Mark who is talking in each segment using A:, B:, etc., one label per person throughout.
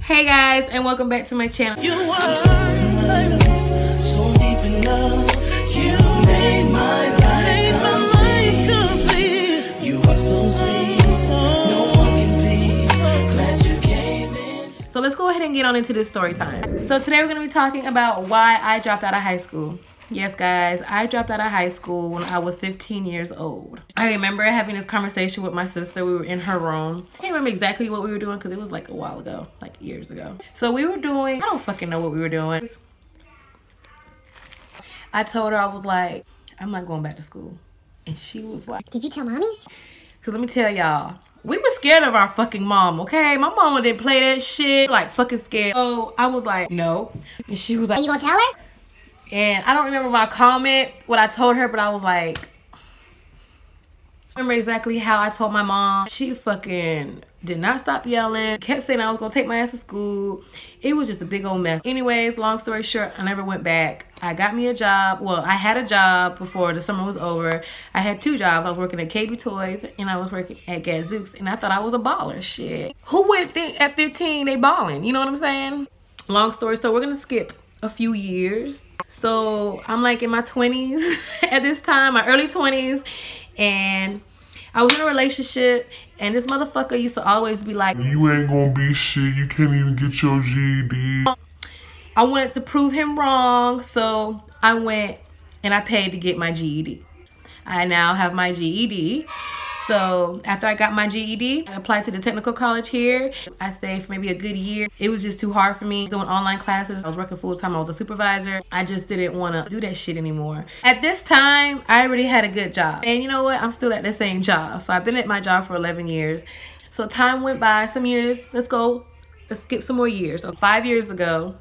A: Hey guys, and welcome back to my channel.
B: You are so deep in love. You made my life complete. You are so sweet. No one can be. Glad you came in.
A: So let's go ahead and get on into this story time. So today we're going to be talking about why I dropped out of high school. Yes, guys, I dropped out of high school when I was 15 years old. I remember having this conversation with my sister. We were in her room. I can't remember exactly what we were doing because it was like a while ago, like years ago. So we were doing, I don't fucking know what we were doing. I told her, I was like, I'm not going back to school. And she was like,
C: did you tell mommy?
A: because let me tell y'all, we were scared of our fucking mom, okay? My mama didn't play that shit, like fucking scared. So I was like, no. And she was like,
C: Are you gonna tell her?
A: and I don't remember my comment, what I told her, but I was like, I remember exactly how I told my mom. She fucking did not stop yelling, kept saying I was gonna take my ass to school. It was just a big old mess. Anyways, long story short, I never went back. I got me a job. Well, I had a job before the summer was over. I had two jobs. I was working at KB Toys and I was working at Gadzooks, and I thought I was a baller. Shit. Who would think at 15 they balling? You know what I'm saying? Long story, so we're gonna skip a few years. So I'm like in my 20s at this time, my early 20s, and I was in a relationship, and this motherfucker used to always be like,
D: you ain't gonna be shit, you can't even get your GED.
A: I wanted to prove him wrong, so I went and I paid to get my GED. I now have my GED. So after I got my GED, I applied to the technical college here. I stayed for maybe a good year. It was just too hard for me doing online classes. I was working full time. I was a supervisor. I just didn't want to do that shit anymore. At this time, I already had a good job. And you know what? I'm still at the same job. So I've been at my job for 11 years. So time went by, some years. Let's skip some more years. So 5 years ago,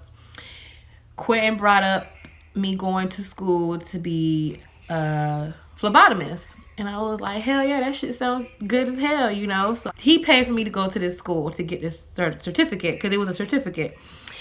A: Quentin brought up me going to school to be a phlebotomist. And I was like, hell yeah, that shit sounds good as hell, you know? So he paid for me to go to this school to get this certificate, because it was a certificate.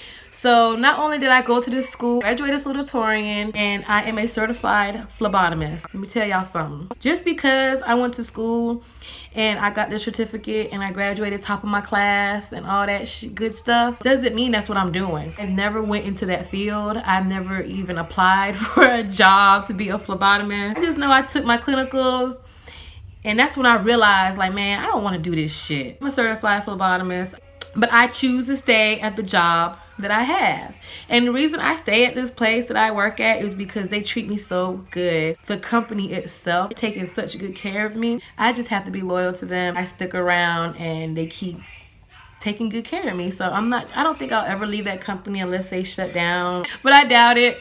A: So not only did I go to this school, I graduated salutatorian, and I am a certified phlebotomist. Let me tell y'all something. Just because I went to school and I got the certificate and I graduated top of my class and all that good stuff, doesn't mean that's what I'm doing. I never went into that field. I never even applied for a job to be a phlebotomist. I just know I took my clinicals, and that's when I realized, like, man, I don't want to do this shit. I'm a certified phlebotomist, but I choose to stay at the job that I have. And the reason I stay at this place that I work at is because they treat me so good. The company itself taking such good care of me. I just have to be loyal to them. I stick around and they keep taking good care of me. So I don't think I'll ever leave that company unless they shut down, but I doubt it.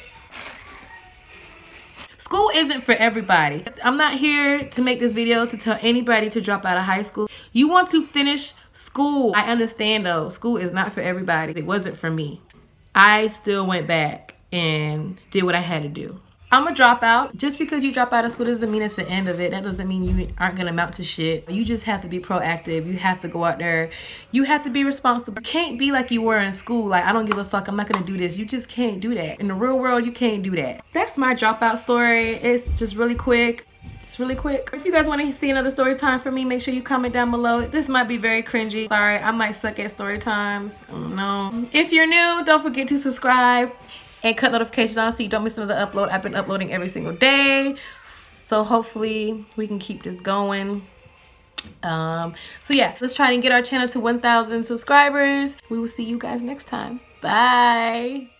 A: School isn't for everybody. I'm not here to make this video to tell anybody to drop out of high school. You want to finish school. I understand though, school is not for everybody. It wasn't for me. I still went back and did what I had to do. I'm a dropout. Just because you drop out of school doesn't mean it's the end of it. That doesn't mean you aren't gonna amount to shit. You just have to be proactive. You have to go out there. You have to be responsible. You can't be like you were in school. Like, I don't give a fuck, I'm not gonna do this. You just can't do that. In the real world, you can't do that. That's my dropout story. It's just really quick. Really quick. If you guys want to see another story time from me, make sure you comment down below. This might be very cringy. Sorry, I might suck at story times. No. If you're new, don't forget to subscribe and cut notifications on so you don't miss another upload. I've been uploading every single day, so hopefully we can keep this going. So yeah, let's try and get our channel to 1,000 subscribers. We will see you guys next time. Bye.